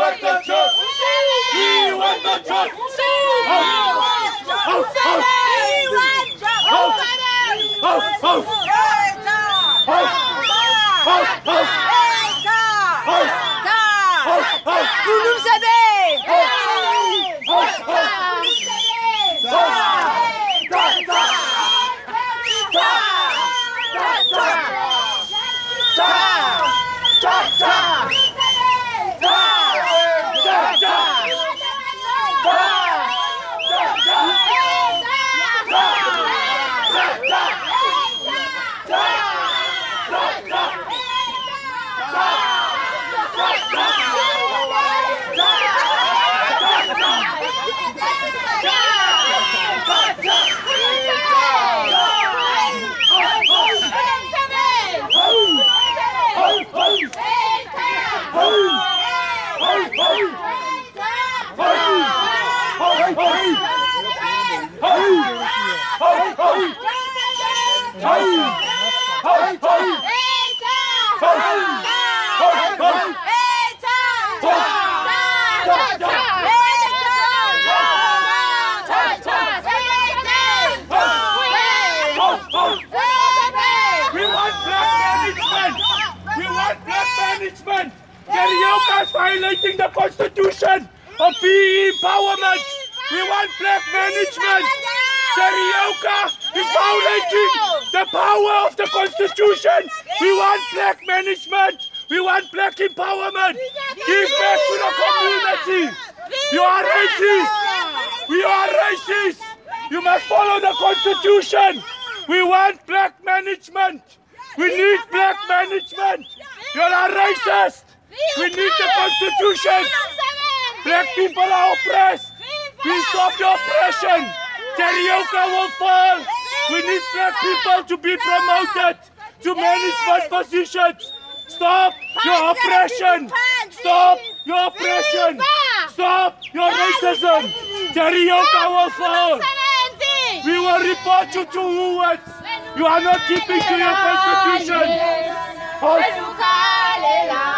want the truth! We want the truth! Vous nous savez! Karaoke is violating the Constitution of PE empowerment. We want black management. Karaoke is violating the power of the Constitution. We want black management. We want black empowerment. Give back to the community. You are racist. We are racist. You must follow the Constitution. We want black management. We need black management. You are racist. We need the Constitution. Black people are oppressed. We stop your oppression. Karaoke will fall. We need black people to be promoted to management positions. Stop your oppression. Stop your oppression. Stop your racism. Karaoke will fall. We will report you to Woolworths. You are not keeping to your Constitution.